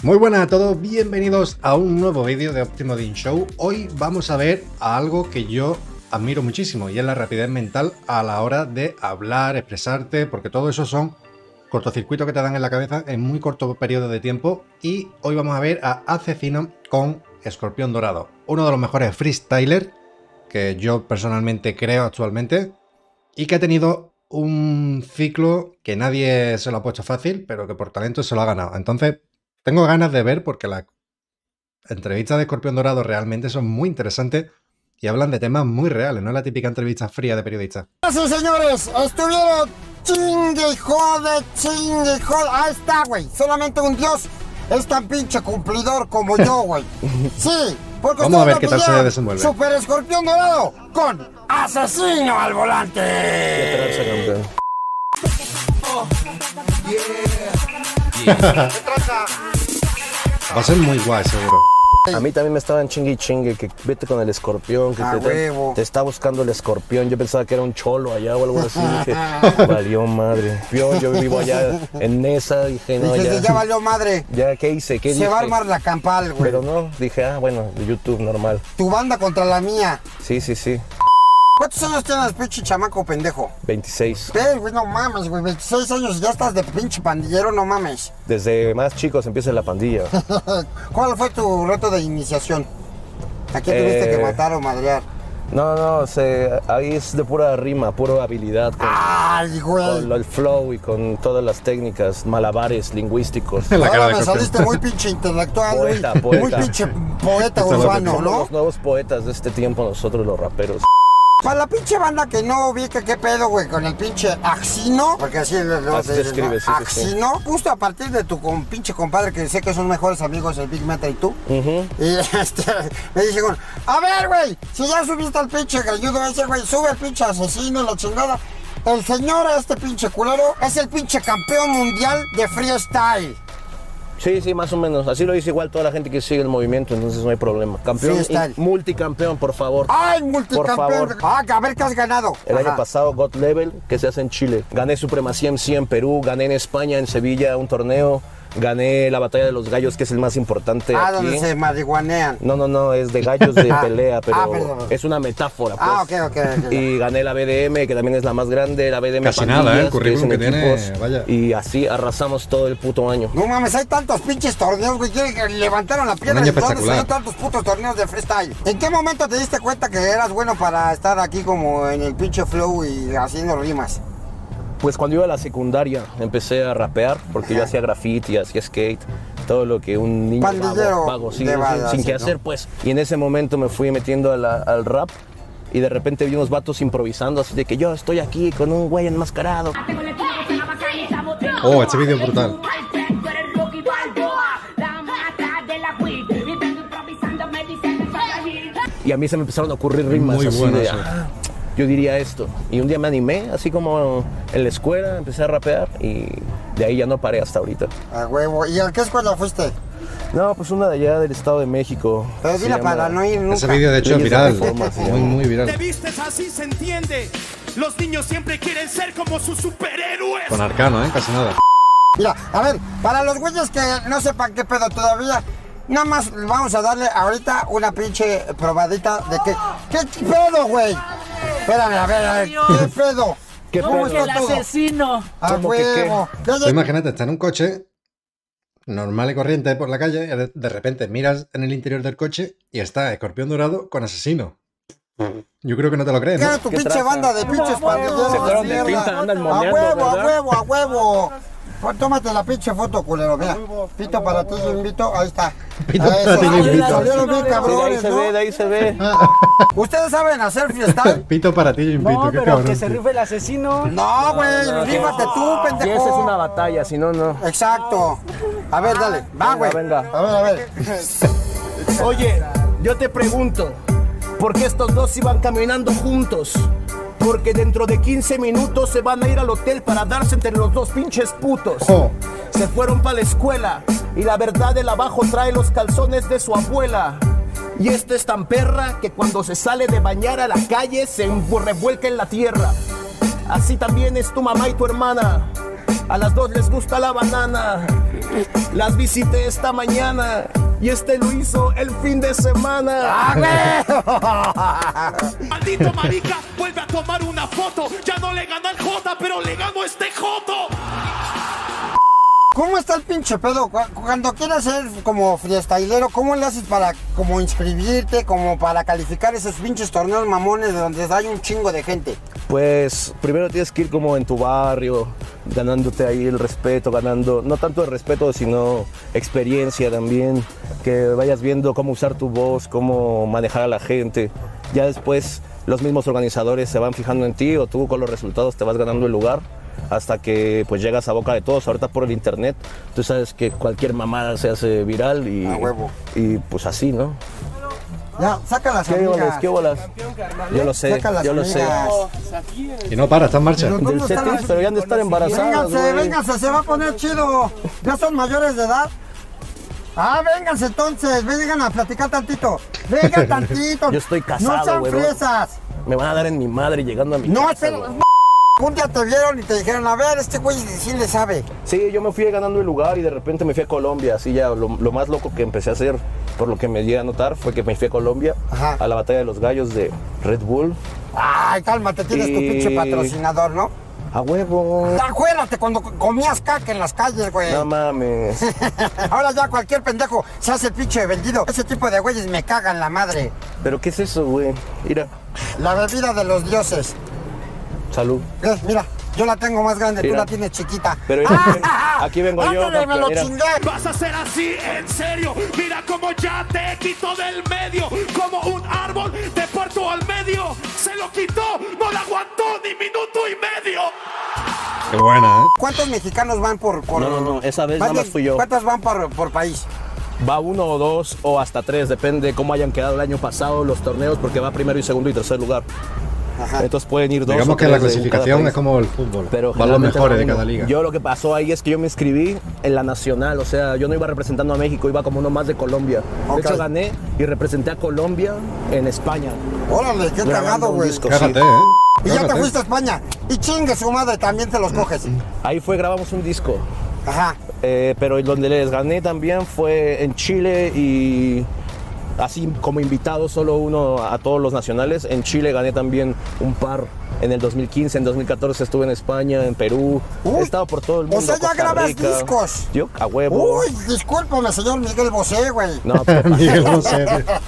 Muy buenas a todos, bienvenidos a un nuevo vídeo de Optimo Dean Show. Hoy vamos a ver a algo que yo admiro muchísimo y es la rapidez mental a la hora de hablar, expresarte, porque todo eso son cortocircuitos que te dan en la cabeza en muy corto periodo de tiempo. Y hoy vamos a ver a Asesino con Escorpión Dorado, uno de los mejores freestylers que yo personalmente creo actualmente y que ha tenido un ciclo que nadie se lo ha puesto fácil, pero que por talento se lo ha ganado. Entonces tengo ganas de ver porque las entrevistas de Escorpión Dorado realmente son muy interesantes y hablan de temas muy reales, no es la típica entrevista fría de periodistas. Sí, señores, estuvieron chingue y jode. Ahí está, güey. Solamente un dios es tan pinche cumplidor como yo, güey. Sí, porque vamos a ver qué tal se desenvuelve. Super Escorpión Dorado con Asesino al volante. ¿Qué Va a ser muy guay, seguro. A mí también me estaban chingue y chingue, que vete con el escorpión, que te está buscando el escorpión. Yo pensaba que era un cholo allá o algo así. Dije, valió madre. Yo vivo allá en Nesa, dije, no, ya valió madre. Ya, ¿qué hice? ¿Qué dije? Se va a armar la campal, güey. Pero no, dije, bueno, de YouTube, normal. Tu banda contra la mía. Sí. ¿Cuántos años tienes, pinche chamaco pendejo? 26. Güey, no mames, güey. 26 años y ya estás de pinche pandillero, no mames. Desde más chicos empieza la pandilla. ¿Cuál fue tu reto de iniciación? ¿A quién tuviste que matar o madrear? No, ahí es de pura rima, pura habilidad. ¡Ay, güey! Con el flow y con todas las técnicas, malabares lingüísticos. Ahora me saliste muy pinche intelectual, poeta. Muy pinche poeta urbano, ¿no? Los nuevos poetas de este tiempo, nosotros los raperos. Para la pinche banda que no ubica qué pedo, güey, con el pinche Asesino, porque así se escribe, sí. Asesino, justo a partir de tu pinche compadre, que sé que son mejores amigos, el Big Meta y tú, y me dijeron, a ver, güey, si ya subiste al pinche galludo ese, güey, sube el pinche Asesino, la chingada. El señor, este pinche culero, es el pinche campeón mundial de freestyle. Sí, más o menos. Así lo dice igual toda la gente que sigue el movimiento, entonces no hay problema. Campeón y multicampeón, por favor. ¡Ay, multicampeón! Por favor. A ver qué has ganado. El año pasado, God Level, que se hace en Chile. Gané Supremacía MC en Perú, gané en España, en Sevilla, un torneo. Gané la batalla de los gallos, que es el más importante aquí. Donde se marihuanean. No, es de gallos de pelea, pero es una metáfora, pues. Ok. Y gané la BDM, que también es la más grande, la BDM Casi nada, el currículum que tiene, vaya. Y así arrasamos todo el puto año. No mames, hay tantos pinches torneos, güey, que levantaron la piedra y donde salieron tantos putos torneos de freestyle. ¿En qué momento te diste cuenta que eras bueno para estar aquí como en el pinche flow y haciendo rimas? Pues cuando iba a la secundaria empecé a rapear, porque yo hacía graffiti, hacía skate, todo lo que un niño vago sin qué hacer, pues. Y en ese momento me fui metiendo al rap y de repente vi unos vatos improvisando, así de que yo estoy aquí con un güey enmascarado. Oh, este vídeo es brutal. Y a mí se me empezaron a ocurrir rimas muy así bueno, de... sí. Yo diría esto. Y un día me animé, así como en la escuela, empecé a rapear y de ahí ya no paré hasta ahorita. A huevo. ¿Y a qué escuela fuiste? No, pues una de allá del Estado de México. Pero dile para no ir nunca. Ese vídeo de hecho es viral, muy viral. Te vistes así, se entiende. Los niños siempre quieren ser como sus superhéroes. Con Arcano, casi nada. Mira, a ver, para los güeyes que no sepan qué pedo todavía, nada más vamos a darle ahorita una pinche probadita de que... ¿Qué pedo, güey? Espérame, a ver, ¿qué pedo? ¿Cómo es el asesino? A huevo. Imagínate, está en un coche normal y corriente por la calle y de repente miras en el interior del coche y está Escorpión Dorado con Asesino. Yo creo que no te lo crees, ¿no? ¿Qué tu pinche banda de pinches pandilleros? Se fueron de pinta, andan moneando, a huevo. Pues tómate la pinche foto, culero, mira. Pito para ti, yo invito, ahí está. Pito para ti, yo invito. Salieron bien cabrones, sí, de ahí se ve. ¿Ustedes saben hacer freestyle? Pito para ti, yo invito. No, qué pero cabrón. que se rife el asesino. No, güey, rífate tú, pendejo. Y esa es una batalla, si no, no. Exacto. A ver, dale, va, güey. Venga. A ver. Oye, yo te pregunto, ¿por qué estos dos iban caminando juntos? Porque dentro de 15 minutos se van a ir al hotel para darse entre los dos pinches putos. Se fueron para la escuela y la verdad el abajo trae los calzones de su abuela. Y esta es tan perra que cuando se sale de bañar a la calle se revuelca en la tierra. Así también es tu mamá y tu hermana. A las 2 les gusta la banana. Las visité esta mañana y este lo hizo el fin de semana. Maldito marica, vuelve a tomar una foto. Ya no le gana el Jota, pero le ganó este Joto. ¿Cómo está el pinche pedo? Cuando quieres ser como freestylero, ¿cómo le haces para como inscribirte, como para calificar esos pinches torneos mamones de donde hay un chingo de gente? Pues primero tienes que ir como en tu barrio, ganándote ahí el respeto, ganando, no tanto el respeto, sino experiencia también, que vayas viendo cómo usar tu voz, cómo manejar a la gente. Ya después los mismos organizadores se van fijando en ti o tú con los resultados te vas ganando el lugar. Hasta que pues llegas a boca de todos. Ahorita por el internet tú sabes que cualquier mamada se hace viral y, y pues así, ¿no? Ya, saca las amigas. ¿Qué bolas? Yo lo sé, yo lo sé. Y no para, está en marcha. Del setis, pero ya han de estar embarazadas. Vénganse, se va a poner chido. ¿Ya son mayores de edad? Ah, vénganse entonces, vengan a platicar tantito. Vengan tantito. Yo estoy casado, no sean güey. fresas. Me van a dar en mi madre llegando a mi casa. Pero un día te vieron y te dijeron, a ver, este güey sí le sabe. Sí, yo me fui ganando el lugar y de repente me fui a Colombia. Así ya, lo más loco que empecé a hacer, por lo que me di a notar, fue que me fui a Colombia. Ajá. A la batalla de los gallos de Red Bull. Ay, cálmate, tienes tu pinche patrocinador, ¿no? A huevo. Acuérdate cuando comías caca en las calles, güey. No mames. Ahora ya cualquier pendejo se hace pinche vendido. Ese tipo de güeyes me cagan la madre. ¿Pero qué es eso, güey? Mira. La bebida de los dioses. Salud. Mira, yo la tengo más grande, mira. Tú la tienes chiquita. Pero aquí vengo yo. Me lo chingué. Vas a ser así, en serio. Mira cómo ya te quito del medio. Como un árbol te parto al medio. Se lo quitó, no la aguantó ni minuto y medio. Qué buena, ¿eh? ¿Cuántos mexicanos van por...? No, esa vez nada más fui yo. ¿Cuántos van por país? Va 1 o 2 o hasta 3, depende de cómo hayan quedado el año pasado los torneos, porque va primero y segundo y tercer lugar. Ajá. Entonces pueden ir 2 Digamos que la clasificación es como el fútbol. Pero van los mejores de cada liga. Yo lo que pasó ahí es que yo me inscribí en la nacional, o sea, yo no iba representando a México, iba como uno más de Colombia. De hecho gané y representé a Colombia en España. Órale, qué cagado, güey. Cágate, Y ya te fuiste a España. Y chingue su madre, también te los coges. Ahí grabamos un disco. Ajá. Pero donde les gané también fue en Chile y así como invitado solo uno a todos los nacionales. En Chile gané también un par en el 2015, en 2014 estuve en España, en Perú. He estado por todo el mundo. O sea, ya grabas discos. Yo, a huevo. Uy, discúlpame, señor Miguel Bosé, güey. No, Miguel Bosé.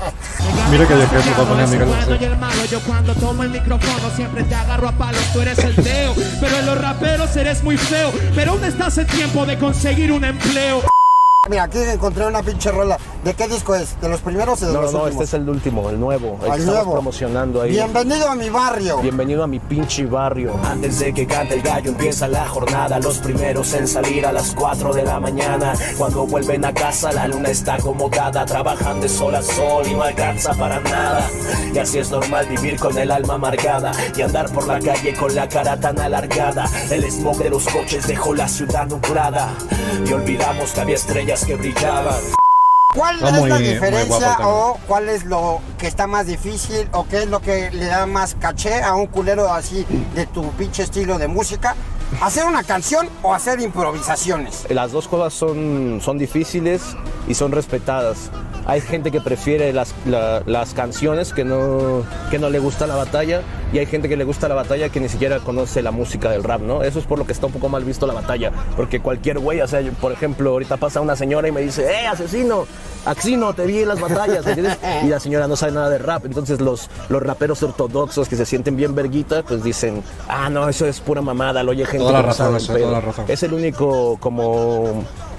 Mira que yo creo que va a poner Miguel Bosé. Yo cuando tomo el micrófono siempre te agarro a palos, tú eres el Teo. Pero en los raperos eres muy feo. Pero aún estás en tiempo de conseguir un empleo. Mira, aquí encontré una pinche rola. ¿De qué disco es? ¿De los primeros o de los últimos? No, este es el último, el nuevo. El que estamos promocionando ahí. Bienvenido a mi barrio. Bienvenido a mi pinche barrio. Antes de que cante el gallo empieza la jornada. Los primeros en salir a las 4 de la mañana. Cuando vuelven a casa la luna está acomodada. Trabajan de sol a sol y no alcanza para nada. Y así es normal vivir con el alma amargada. Y andar por la calle con la cara tan alargada. El smog de los coches dejó la ciudad nublada. Y olvidamos que había estrellas que brillaban. ¿Cuál es la diferencia o cuál es lo que está más difícil o qué es lo que le da más caché a un culero así de tu pinche estilo de música? ¿Hacer una canción o hacer improvisaciones? Las dos cosas son difíciles y son respetadas. Hay gente que prefiere las canciones que no le gusta la batalla, y hay gente que le gusta la batalla que ni siquiera conoce la música del rap, ¿no? Eso es por lo que está un poco mal visto la batalla, porque cualquier güey, o sea, por ejemplo, ahorita pasa una señora y me dice, asesino, Axino, te vi en las batallas, ¿entiendes? Y la señora no sabe nada de rap. Entonces los raperos ortodoxos que se sienten bien verguita, pues dicen, no, eso es pura mamada, lo oye gente. Toda la razón, toda la razón. Es el único como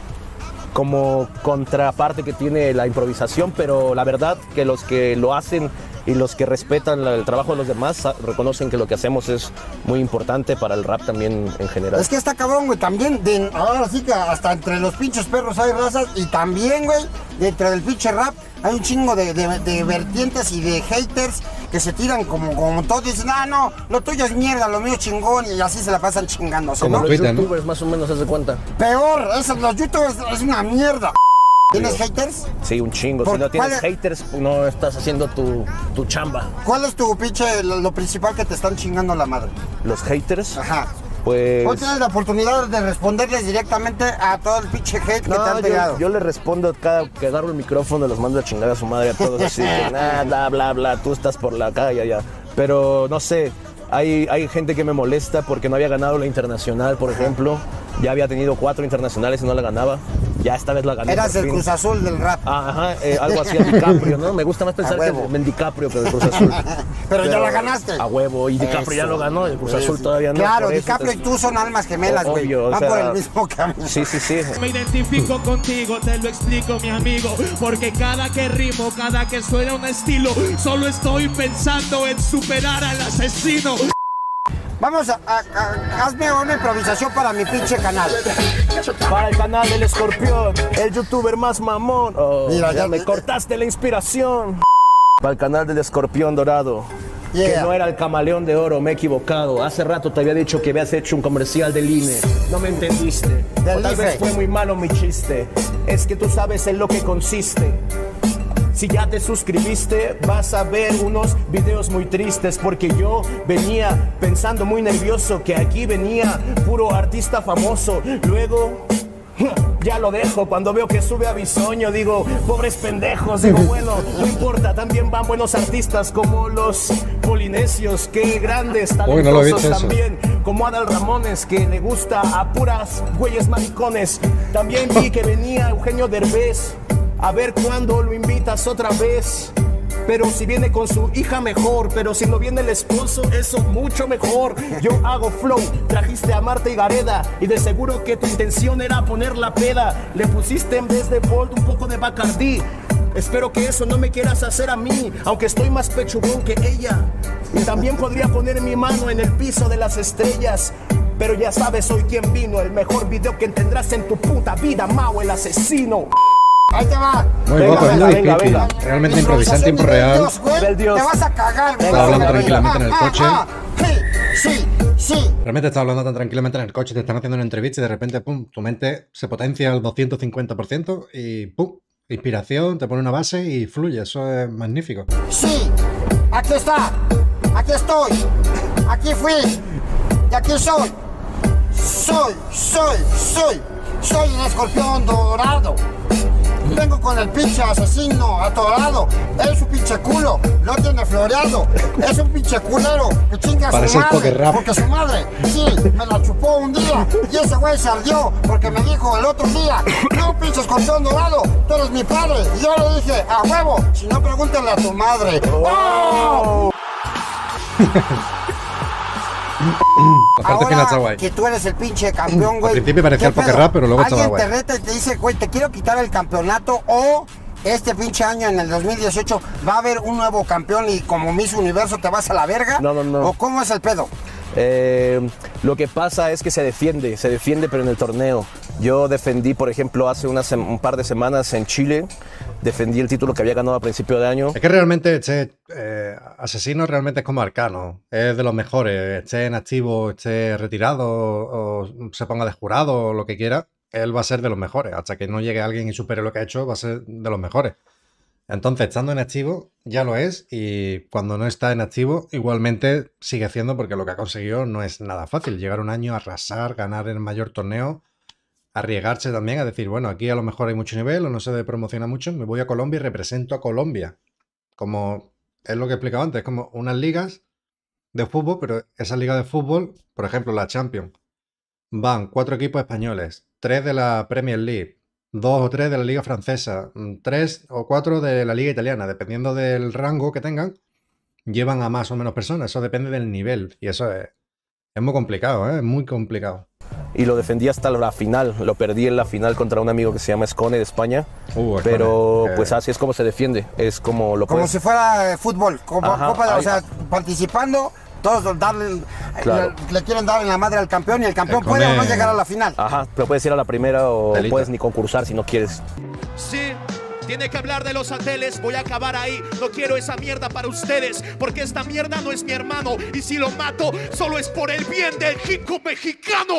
contraparte que tiene la improvisación, pero la verdad que los que lo hacen y los que respetan el trabajo de los demás reconocen que lo que hacemos es muy importante para el rap también en general. Es que está cabrón, güey, también, ahora sí que hasta entre los pinches perros hay razas, y también, güey, dentro del pinche rap hay un chingo de vertientes y de haters que se tiran como todos, dicen, no, lo tuyo es mierda, lo mío es chingón, y así se la pasan chingándose, como ¿no? los youtubers, más o menos, haz de cuenta. Peor, los youtubers es una mierda. ¿Tienes haters? Sí, un chingo. Si no tienes haters, no estás haciendo tu chamba. ¿Cuál es tu pinche, lo principal que te están chingando la madre? ¿Los haters? Ajá. Pues... Hoy tienes la oportunidad de responderles directamente a todo el pinche hate que te han pegado. Yo le respondo cada que agarro el micrófono, los mando a chingar a su madre a todos así, que nada, bla, bla, tú estás por la calle, ya. Pero no sé, hay gente que me molesta porque no había ganado la internacional, por ejemplo. Ya había tenido 4 internacionales y no la ganaba. Ya esta vez la gané. Eras el Cruz Azul del rap. Ajá, algo así a DiCaprio, ¿no? Me gusta más pensar que en DiCaprio que el Cruz Azul. Pero ya la ganaste. A huevo, y DiCaprio ya lo ganó, el Cruz Azul todavía no. Claro, DiCaprio y tú son almas gemelas, güey. Van por el mismo camino. Sí. Me identifico contigo, te lo explico, mi amigo. Porque cada que rimo, cada que suena un estilo, solo estoy pensando en superar al asesino. Vamos hazme una improvisación para mi pinche canal. Para el canal del Escorpión, el youtuber más mamón. Mira, ya me cortaste la inspiración. Para el canal del Escorpión Dorado. Yeah. Que no era el Camaleón de Oro, me he equivocado. Hace rato te había dicho que habías hecho un comercial del INE. No me entendiste. Del O tal IFE. vez fue muy malo mi chiste. Es que tú sabes en lo que consiste. Si ya te suscribiste, vas a ver unos videos muy tristes, porque yo venía pensando muy nervioso que aquí venía puro artista famoso. Luego ya lo dejo cuando veo que sube a Bisoño, digo, pobres pendejos. Digo, bueno, no importa, también van buenos artistas como los polinesios, qué grandes, talentosos también, como Adal Ramones, que le gusta a puras güeyes maricones. También vi que venía Eugenio Derbez. A ver cuándo lo invitas otra vez. Pero si viene con su hija mejor. Pero si no viene el esposo, eso mucho mejor. Yo hago flow, trajiste a Marta y Gareda. Y de seguro que tu intención era poner la peda. Le pusiste en vez de Bolt un poco de Bacardí. Espero que eso no me quieras hacer a mí, aunque estoy más pechugón que ella. Y también podría poner mi mano en el piso de las estrellas. Pero ya sabes, soy quien vino. El mejor video que tendrás en tu puta vida, Mao el asesino. Ahí te va. Muy guapo, es muy difícil. Realmente improvisar en tiempo real. Dios, güey, te vas a cagar, güey. Estaba hablando tranquilamente en el coche. Sí. Realmente estás hablando tan tranquilamente en el coche, te están haciendo una entrevista y de repente, pum, tu mente se potencia al 250% y pum, inspiración, te pone una base y fluye. Eso es magnífico. Sí, aquí está. Aquí estoy. Aquí fui. Y aquí soy. Soy el Escorpión Dorado. Vengo con el pinche asesino atorado. Es un pinche culo, lo tiene floreado. Es un pinche culero que chinga a su madre. Porque su madre, sí, me la chupó un día. Y ese güey se ardió porque me dijo el otro día: no, pinche Escorpión Dorado, tú eres mi padre. Y yo le dije: a huevo, si no pregúntale a tu madre. ¡Oh! Ahora que tú eres el pinche campeón, güey. Al principio parecía el poker rap, pero luego estaba guay. Alguien te reta y te dice: güey, te quiero quitar el campeonato, o este pinche año, en el 2018, va a haber un nuevo campeón y como Miss Universo te vas a la verga. No. ¿O cómo es el pedo? Lo que pasa es que se defiende pero en el torneo. Yo defendí, por ejemplo, hace un par de semanas en Chile, defendí el título que había ganado a principio de año. Es que realmente este asesino realmente es como Arcano, es de los mejores, esté en activo, esté retirado o se ponga de jurado o lo que quiera, él va a ser de los mejores. Hasta que no llegue alguien y supere lo que ha hecho, va a ser de los mejores. Entonces, estando en activo, ya lo es, y cuando no está en activo, igualmente sigue haciendo, porque lo que ha conseguido no es nada fácil. Llegar un año, arrasar, ganar en el mayor torneo, arriesgarse también a decir, bueno, aquí a lo mejor hay mucho nivel o no se promociona mucho, me voy a Colombia y represento a Colombia. Como es lo que he explicado antes, es como unas ligas de fútbol, pero esa liga de fútbol, por ejemplo, la Champions, van 4 equipos españoles, 3 de la Premier League, 2 o 3 de la Liga Francesa, 3 o 4 de la Liga Italiana, dependiendo del rango que tengan, llevan a más o menos personas. Eso depende del nivel. Y eso es muy complicado, ¿eh? Es muy complicado. Y lo defendí hasta la final. Lo perdí en la final contra un amigo que se llama Escone de España. Pero pues así es como se defiende. Es como lo como si fuera fútbol, como Copa, o sea, participando. Todos le quieren dar en la madre al campeón y el campeón puede o no llegar a la final. Ajá, pero puedes ir a la primera o puedes ni concursar si no quieres. Sí, tiene que hablar de los ateles, voy a acabar ahí. No quiero esa mierda para ustedes, porque esta mierda no es mi hermano. Y si lo mato, solo es por el bien del hip hop mexicano.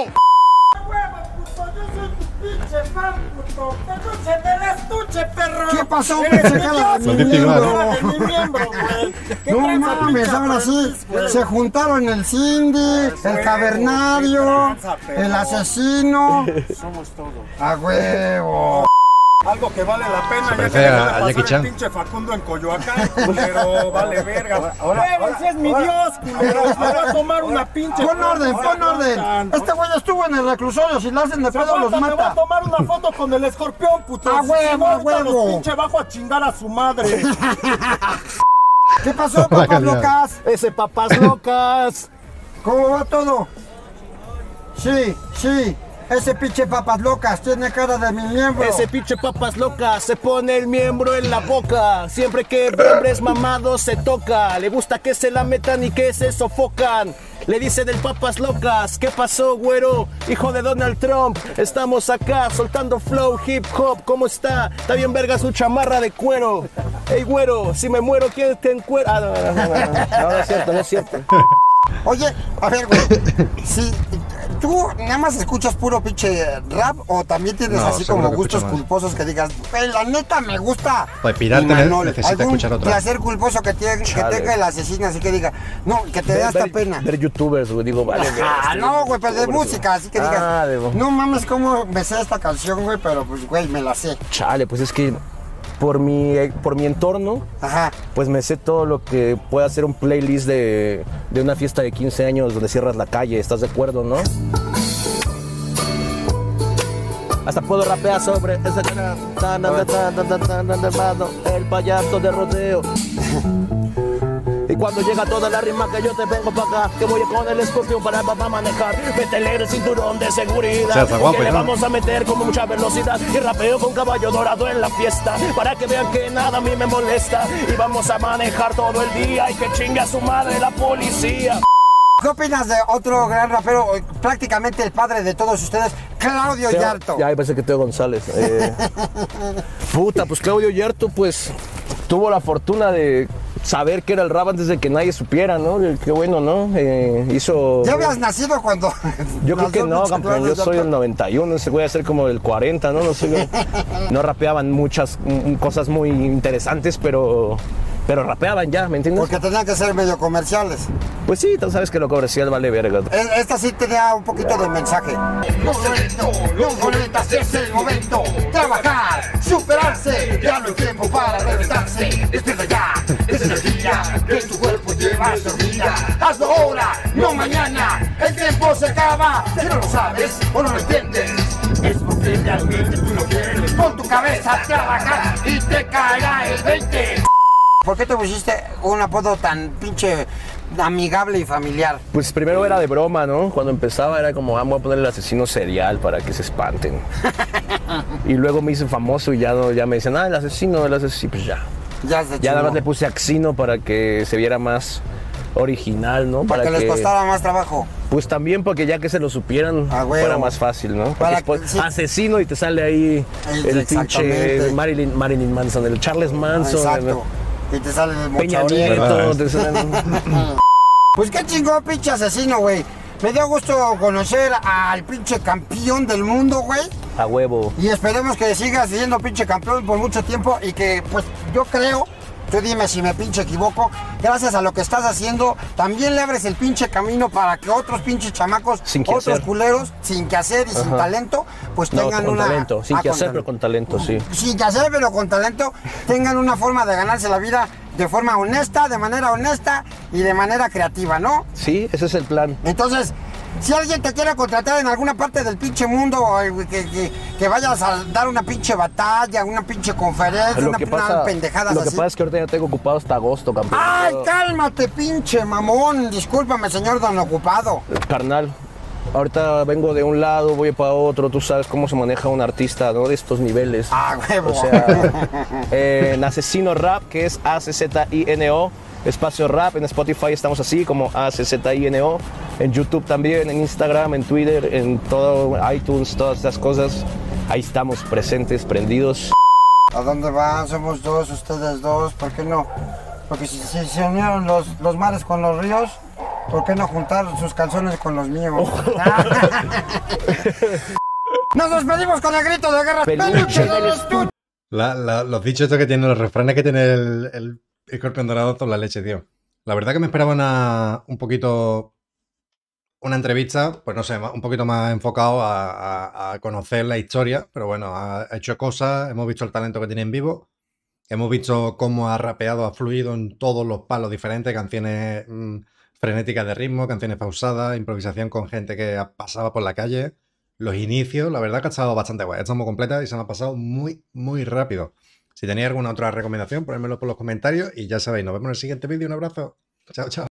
Pinche fan, puto, peluche del estuche, perro. ¿Qué pasó? Mi miembro, güey. ¿Qué mames, ahora sí. Se juntaron el Cindy, el cavernario, el asesino. Somos todos. A huevo. Algo que vale la pena, ya que a le pasó Jackie Chan. el pinche Facundo en Coyoacán, pero vale verga. Ese es mi Dios, culero. Me va a tomar una pinche. Pon orden, pon orden. Este güey estuvo en el reclusorio, si lo hacen de pedo los Me va a mata. tomar una foto con el escorpión, puto. A huevo, a huevo. Pinche bajo a chingar a su madre. ¿Qué pasó, papas locas? Ese papas locas. ¿Cómo va todo? Sí, sí. Ese pinche papas locas tiene cara de mi miembro. Ese pinche papas locas se pone el miembro en la boca. Siempre que ve hombres mamados se toca. Le gusta que se la metan y que se sofocan. Le dicen el papas locas. ¿Qué pasó, güero? Hijo de Donald Trump. Estamos acá soltando flow hip hop. ¿Cómo está? Está bien verga su chamarra de cuero. Ey, güero, si me muero, ¿quién te encuera? Ah, no es cierto, no es cierto. Oye, a ver, güey. Si tú nada más escuchas puro pinche rap o también tienes así como gustos culposos que digas, güey, la neta me gusta. Pues pirata necesita escuchar otra. Placer culposo que tenga el asesino, así que diga, no, que te dé hasta pena. Ver youtubers, güey, digo, vale. No, güey, pero de música, así que digas, no mames, cómo me sé esta canción, güey, pero pues, güey, me la sé. Chale, pues es que por mi entorno, pues me sé todo lo que puede hacer un playlist de una fiesta de 15 años donde cierras la calle, ¿estás de acuerdo, no? Hasta puedo rapear sobre esa el payaso de rodeo. Y cuando llega toda la rima que yo te vengo para acá, que voy con el escorpión para manejar, métele el cinturón de seguridad, que le vamos a meter con mucha velocidad y rapeo con caballo dorado en la fiesta, para que vean que nada a mí me molesta y vamos a manejar todo el día y que chingue a su madre la policía. ¿Qué opinas de otro gran rapero, prácticamente el padre de todos ustedes, Claudio Yarto? Ya, parece que Teo González. Puta, pues Claudio Yarto, pues tuvo la fortuna de saber que era el rap antes de que nadie supiera, ¿no? Qué bueno, ¿no? Hizo... ¿Ya habías nacido cuando...? Yo creo que no, campeón, yo soy del 91, ese güey a ser como del 40, ¿no? No sé, no rapeaban muchas cosas muy interesantes, pero rapeaban ya, ¿me entiendes? Porque tenían que ser medio comerciales. Pues sí, tú sabes que lo comercial vale verga. Esta sí tenía un poquito de mensaje. No lentas, es el momento. Trabajar, superarse. Ya no hay tiempo para reventarse. Despierta ya, es el día que tu cuerpo lleva dormida. Hazlo ahora, no mañana. El tiempo se acaba. Si no lo sabes o no lo entiendes, es porque realmente tú lo quieres. Pon tu cabeza a trabajar y te caerá el 20. ¿Por qué te pusiste un apodo tan pinche amigable y familiar? Pues primero era de broma, ¿no? Cuando empezaba era como, voy a poner el asesino serial para que se espanten. Y luego me hice famoso y ya me dicen, el asesino, pues ya. Ya nada más le puse Axino para que se viera más original, ¿no? Para que les costara más trabajo. Pues también porque ya que se lo supieran fuera más fácil, ¿no? Porque después, asesino y te sale ahí el pinche Marilyn Manson, el Charles Manson. Exacto. Y te sale el Peña Nieto. Pues qué chingón, pinche asesino, güey. Me dio gusto conocer al pinche campeón del mundo, güey. A huevo. Y esperemos que sigas siendo pinche campeón por mucho tiempo y que, pues, yo creo, tú dime si me pinche equivoco, gracias a lo que estás haciendo, también le abres el pinche camino para que otros pinches chamacos, otros culeros, sin que hacer y sin talento, pues tengan con talento, sin que hacer, pero con talento, sí. Sin que hacer, pero con talento, tengan una forma de ganarse la vida de forma honesta, de manera honesta y de manera creativa, ¿no? Sí, ese es el plan. Entonces, si alguien te quiere contratar en alguna parte del pinche mundo, que vayas a dar una pinche batalla, una pinche conferencia, una pendejada así. Lo que pasa es que ahorita ya tengo ocupado hasta agosto, campeón. ¡Ay, cálmate, pinche mamón! Discúlpame, señor don ocupado. Carnal, ahorita vengo de un lado, voy para otro, tú sabes cómo se maneja un artista, ¿no? De estos niveles. ¡Ah, huevo! O sea, en Asesino Rap, que es ACZINO, espacio rap, en Spotify estamos así como ACZINO, en YouTube también, en Instagram, en Twitter, en todo, iTunes, todas estas cosas. Ahí estamos presentes, prendidos. ¿A dónde van? Somos dos, ustedes dos, ¿por qué no? Porque si se unieron los mares con los ríos, ¿por qué no juntar sus calzones con los míos? Nos despedimos con el grito de guerra. Los dichos estos que tienen los refranes que tiene el escorpión dorado con la leche, tío. La verdad que me esperaba un poquito... Una entrevista, pues no sé, un poquito más enfocado a conocer la historia, pero bueno, ha hecho cosas, hemos visto el talento que tiene en vivo, hemos visto cómo ha rapeado, ha fluido en todos los palos diferentes, canciones frenéticas de ritmo, canciones pausadas, improvisación con gente que pasaba por la calle, los inicios, la verdad que ha estado bastante guay, estamos completas y se me ha pasado muy, muy rápido. Si tenéis alguna otra recomendación, ponedmelo por los comentarios y ya sabéis, nos vemos en el siguiente vídeo, un abrazo, chao, chao.